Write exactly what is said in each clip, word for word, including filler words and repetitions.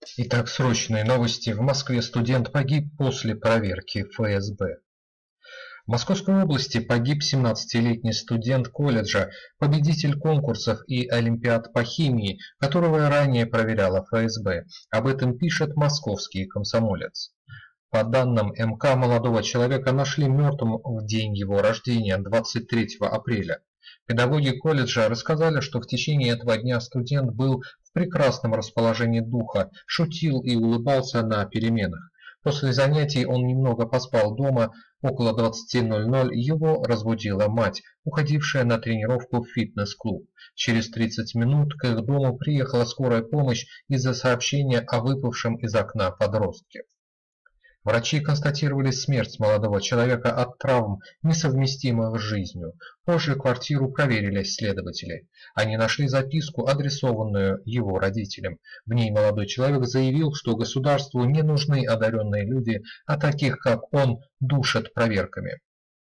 Итак, срочные новости. В Москве студент погиб после проверки эф эс бэ. В Московской области погиб семнадцатилетний студент колледжа, победитель конкурсов и олимпиад по химии, которого ранее проверяла эф эс бэ. Об этом пишет московский комсомолец. По данным эм ка, молодого человека нашли мертвым в день его рождения, двадцать третьего апреля. Педагоги колледжа рассказали, что в течение этого дня студент был в прекрасном расположении духа, шутил и улыбался на переменах. После занятий он немного поспал дома. Около двадцати ноль-ноль его разбудила мать, уходившая на тренировку в фитнес-клуб. Через тридцать минут к их дому приехала скорая помощь из-за сообщения о выпавшем из окна подростке. Врачи констатировали смерть молодого человека от травм, несовместимых с жизнью. Позже квартиру проверили следователи. Они нашли записку, адресованную его родителям. В ней молодой человек заявил, что государству не нужны одаренные люди, а таких, как он, душат проверками.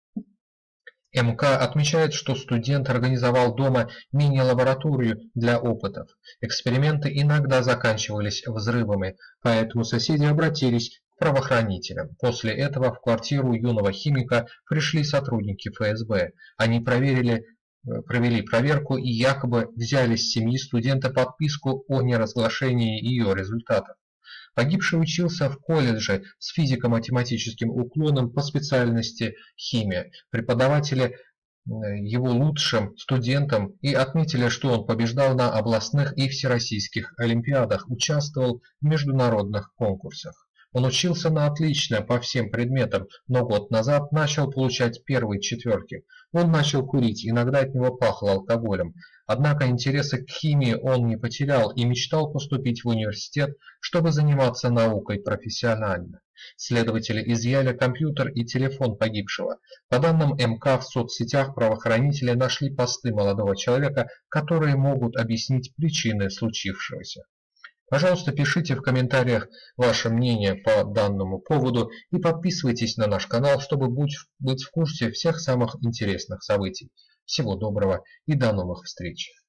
эм ка отмечает, что студент организовал дома мини-лабораторию для опытов. Эксперименты иногда заканчивались взрывами, поэтому соседи обратились к правоохранителям. После этого в квартиру юного химика пришли сотрудники эф эс бэ. Они проверили, провели проверку и якобы взяли с семьи студента подписку о неразглашении ее результатов. Погибший учился в колледже с физико-математическим уклоном по специальности химия. Преподаватели его лучшим студентом и отметили, что он побеждал на областных и всероссийских олимпиадах, участвовал в международных конкурсах. Он учился на отлично по всем предметам, но год назад начал получать первые четверки. Он начал курить, иногда от него пахло алкоголем. Однако интереса к химии он не потерял и мечтал поступить в университет, чтобы заниматься наукой профессионально. Следователи изъяли компьютер и телефон погибшего. По данным эм ка, в соцсетях правоохранители нашли посты молодого человека, которые могут объяснить причины случившегося. Пожалуйста, пишите в комментариях ваше мнение по данному поводу и подписывайтесь на наш канал, чтобы быть в курсе всех самых интересных событий. Всего доброго и до новых встреч!